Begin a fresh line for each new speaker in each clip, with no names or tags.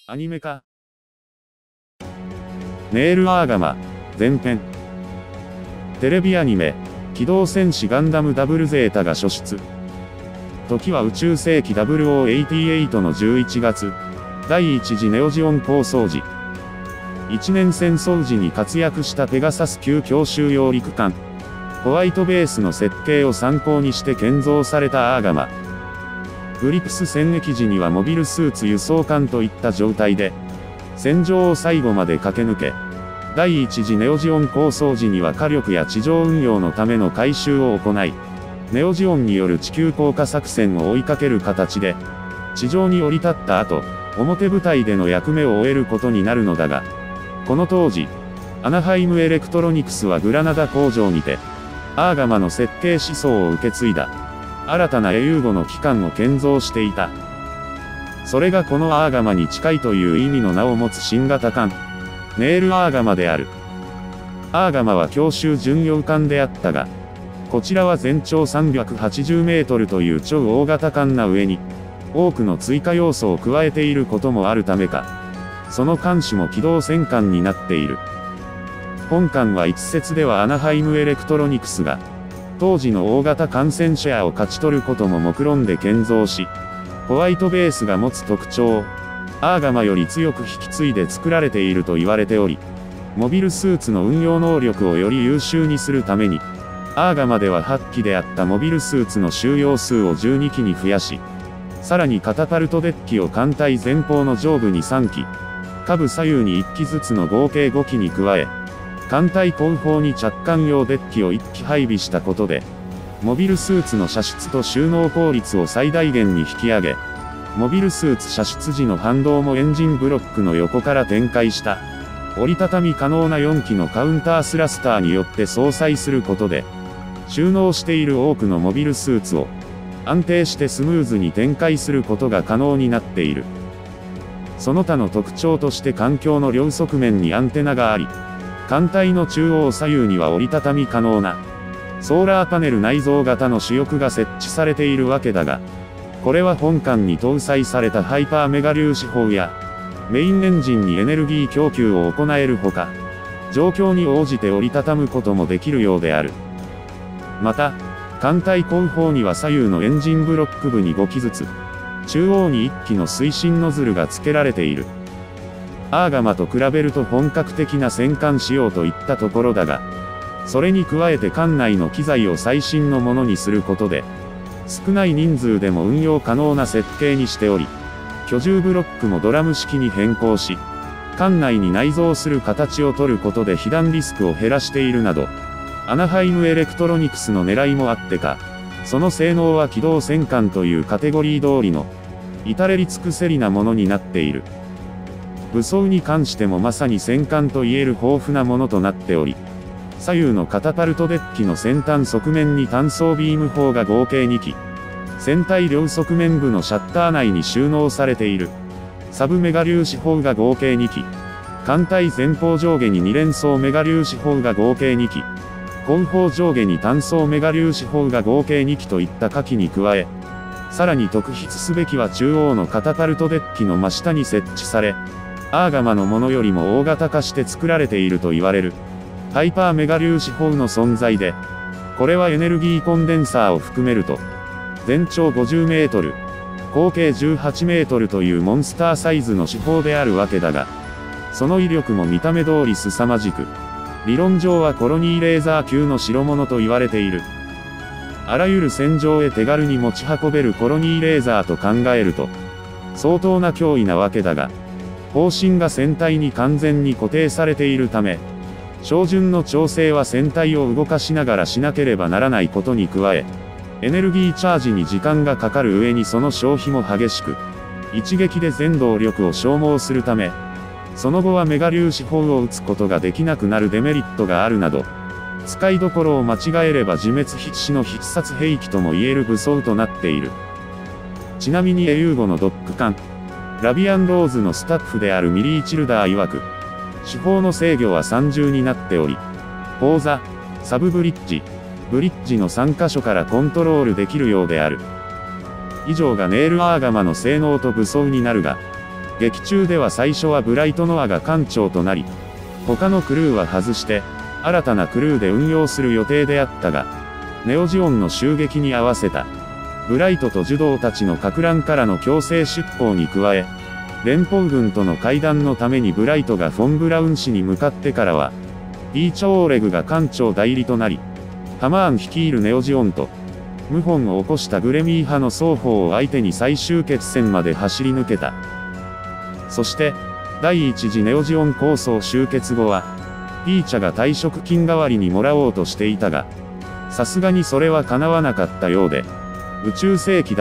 アニメ化。ネールアーガマ、前編。テレビアニメ、機動戦士ガンダムダブルゼータが初出。時は宇宙世紀0088の11月、第一次ネオジオン構想時。一年戦争時に活躍したペガサス級強襲揚陸艦。ホワイトベースの設計を参考にして建造されたアーガマ。グリプス戦役時にはモビルスーツ輸送艦といった状態で、戦場を最後まで駆け抜け、第一次ネオジオン構想時には火力や地上運用のための改修を行い、ネオジオンによる地球降下作戦を追いかける形で、地上に降り立った後、表舞台での役目を終えることになるのだが、この当時、アナハイムエレクトロニクスはグラナダ工場にて、アーガマの設計思想を受け継いだ、新たな英雄語の機関を建造していた。それがこのアーガマに近いという意味の名を持つ新型艦、ネールアーガマである。アーガマは強襲巡洋艦であったが、こちらは全長380メートルという超大型艦な上に、多くの追加要素を加えていることもあるためか、その艦種も機動戦艦になっている。本艦は一説ではアナハイムエレクトロニクスが、当時の大型艦船シェアを勝ち取ることも目論んで建造し、ホワイトベースが持つ特徴を、アーガマより強く引き継いで作られていると言われており、モビルスーツの運用能力をより優秀にするために、アーガマでは8機であったモビルスーツの収容数を12機に増やし、さらにカタパルトデッキを艦隊前方の上部に3機、下部左右に1機ずつの合計5機に加え、艦隊後方に着艦用デッキを1機配備したことで、モビルスーツの射出と収納効率を最大限に引き上げ、モビルスーツ射出時の反動もエンジンブロックの横から展開した、折りたたみ可能な4機のカウンタースラスターによって搭載することで、収納している多くのモビルスーツを、安定してスムーズに展開することが可能になっている。その他の特徴として艦橋の両側面にアンテナがあり、艦隊の中央左右には折りたたみ可能な、ソーラーパネル内蔵型の主翼が設置されているわけだが、これは本艦に搭載されたハイパーメガ粒子砲や、メインエンジンにエネルギー供給を行えるほか、状況に応じて折りたたむこともできるようである。また、艦隊後方には左右のエンジンブロック部に5機ずつ、中央に1機の推進ノズルが付けられている。アーガマと比べると本格的な戦艦仕様といったところだが、それに加えて艦内の機材を最新のものにすることで、少ない人数でも運用可能な設計にしており、居住ブロックもドラム式に変更し、艦内に内蔵する形を取ることで被弾リスクを減らしているなど、アナハイムエレクトロニクスの狙いもあってか、その性能は機動戦艦というカテゴリー通りの、至れり尽くせりなものになっている。武装に関してもまさに戦艦と言える豊富なものとなっており、左右のカタパルトデッキの先端側面に単装ビーム砲が合計2機、船体両側面部のシャッター内に収納されている、サブメガ粒子砲が合計2機、艦隊前方上下に2連装メガ粒子砲が合計2機、後方上下に単装メガ粒子砲が合計2機といった下記に加え、さらに特筆すべきは中央のカタパルトデッキの真下に設置され、アーガマのものよりも大型化して作られていると言われる、ハイパーメガ粒子砲の存在で、これはエネルギーコンデンサーを含めると、全長50メートル、口径18メートルというモンスターサイズの主砲であるわけだが、その威力も見た目通り凄まじく、理論上はコロニーレーザー級の代物と言われている。あらゆる戦場へ手軽に持ち運べるコロニーレーザーと考えると、相当な脅威なわけだが、砲身が船体に完全に固定されているため、照準の調整は船体を動かしながらしなければならないことに加え、エネルギーチャージに時間がかかる上にその消費も激しく、一撃で全動力を消耗するため、その後はメガ粒子砲を撃つことができなくなるデメリットがあるなど、使いどころを間違えれば自滅必至の必殺兵器とも言える武装となっている。ちなみにエユーゴのドック艦、ラビアンローズのスタッフであるミリー・チルダー曰く、手法の制御は3重になっており、砲座、サブブリッジの3箇所からコントロールできるようである。以上がネールアーガマの性能と武装になるが、 劇中では最初はブライト・ノアが艦長となり、他のクルーは外して、新たなクルーで運用する予定であったが、ネオジオンの襲撃に合わせた、ブライトとジュドーたちの撹乱からの強制出港に加え、連邦軍との会談のためにブライトがフォン・ブラウン氏に向かってからは、ピーチョーレグが艦長代理となり、ハマーン率いるネオジオンと、謀反を起こしたグレミー派の双方を相手に最終決戦まで走り抜けた。そして、第一次ネオジオン構想終結後は、ピーチャが退職金代わりにもらおうとしていたが、さすがにそれは叶わなかったようで、宇宙世紀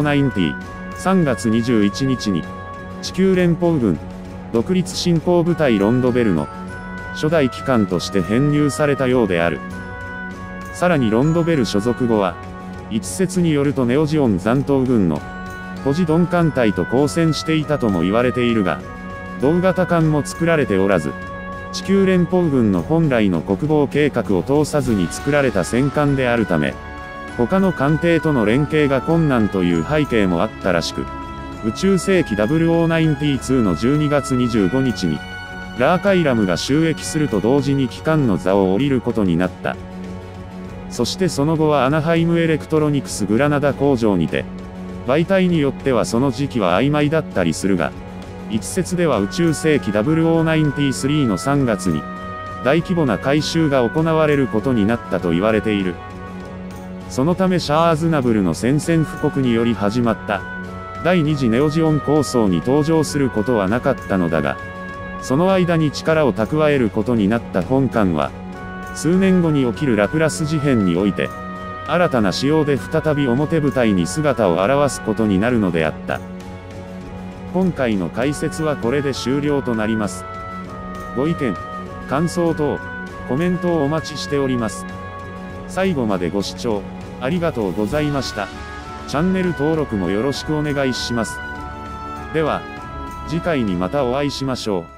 0090、3月21日に、地球連邦軍、独立侵攻部隊ロンドベルの、初代機関として編入されたようである。さらにロンドベル所属後は、一説によるとネオジオン残党軍の、ポジドン艦隊と交戦していたとも言われているが、同型艦も作られておらず、地球連邦軍の本来の国防計画を通さずに作られた戦艦であるため、他の艦艇との連携が困難という背景もあったらしく、宇宙世紀0092の12月25日に、ラーカイラムが就役すると同時に機関の座を降りることになった。そしてその後はアナハイムエレクトロニクスグラナダ工場にて、媒体によってはその時期は曖昧だったりするが、一説では宇宙世紀0093の3月に、大規模な改修が行われることになったと言われている。そのためシャアーズナブルの宣戦布告により始まった、第2次ネオジオン構想に登場することはなかったのだが、その間に力を蓄えることになった本艦は、数年後に起きるラプラス事変において、新たな仕様で再び表舞台に姿を現すことになるのであった。今回の解説はこれで終了となります。ご意見、感想等、コメントをお待ちしております。最後までご視聴、ありがとうございました。チャンネル登録もよろしくお願いします。では、次回にまたお会いしましょう。